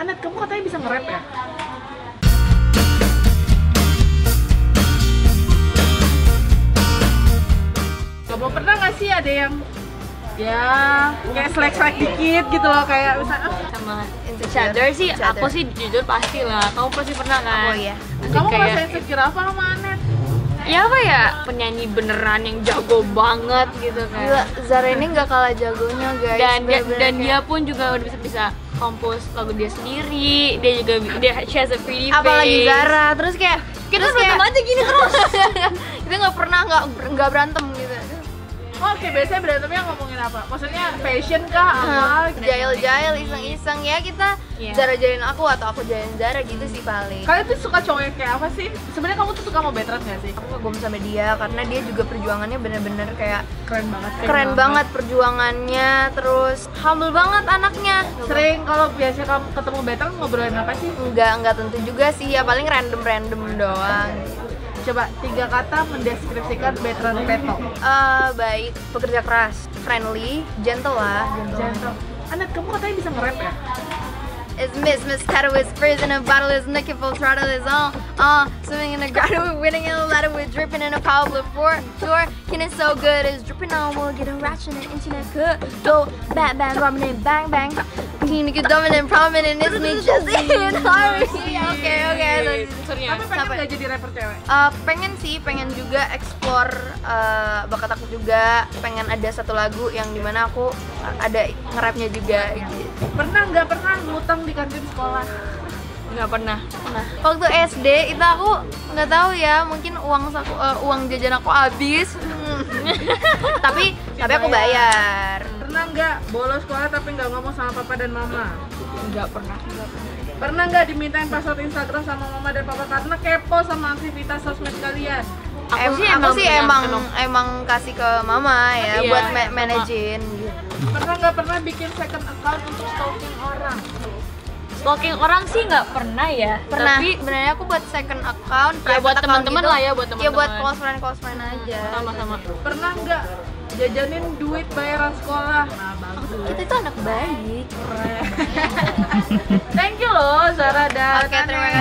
Anet, kamu katanya bisa nge-rap ya? Kamu pernah nggak sih ada yang ya kayak selek-selek dikit gitu loh, kayak misalnya Sama insecure sih, aku sih jujur pasti lah. Kamu pasti pernah kan? Oh iya. kamu Kayak- merasa insecure apa sama Anet? Ya apa ya, penyanyi beneran yang jago banget gitu kan. Gila, Zara ini nggak kalah jagonya guys. Dan dia pun juga udah bisa compose lagu dia sendiri. Dia juga she has a pretty face. apalagi Zara, terus kayak Kita berantem aja gini terus. kita nggak pernah nggak berantem gitu. Oh, oke, biasanya berantemnya ngomongin apa? Maksudnya fashion kah? Apa? Jail-jail, iseng-iseng ya kita Iya. Zara jailin aku atau aku jailin Zara gitu sih paling. Kalian tuh suka cowok yang kayak apa sih? Sebenarnya kamu tuh suka mau veteran nggak sih? Aku kagum sama dia karena dia juga perjuangannya bener-bener kayak Keren banget. keren banget perjuangannya, terus humble banget anaknya. Sering kalau biasa kamu ketemu veteran ngobrolin apa sih? Enggak tentu juga sih ya, paling random doang. Coba 3 kata mendeskripsikan veteran Peto. Baik, pekerja keras, friendly, gentle lah, Jangan. Anet, kamu katanya bisa nge-rap ya? It's Miss Tattoo is freezing, a bottle is nicking, full throttle is on. Swimming in the grotto, winning in the ladder, with dripping in a cobble for sure. Getting so good, it's dripping on, we'll get a ratchet and internet good. Go, bang, bang, rubbing it, bang, bang. King get dominant, prominent, it's me just in harmony. Oke. Sorry Tapi pengen Sampai- nggak jadi rapper cewek? Pengen juga explore bakat aku juga. Pengen ada satu lagu yang dimana aku ada nge-rapnya juga gitu. Pernah nggak pernah ngutang di kantin sekolah? nggak pernah. Nah, waktu SD itu aku nggak tahu ya, mungkin uang jajan aku habis. tapi aku bayar. Pernah nggak bolos sekolah tapi nggak ngomong sama papa dan mama? Nggak pernah. Pernah nggak dimintain password Instagram sama mama dan papa karena kepo sama aktivitas sosmed kalian? Aku sih emang kasih ke mama ya Iya, buat sama. manajein gitu. Pernah nggak pernah bikin second account untuk stalking orang? Stalking orang sih nggak pernah ya. Pernah, Tapi sebenarnya aku buat second account, ya buat private account teman-teman gitu. lah ya, buat Ya teman-teman. buat close friend aja. Sama-sama. Pernah nggak jajanin duit bayaran sekolah? Nah, bagus. Kita itu anak baik. Thank you loh Zara dan Oke, terima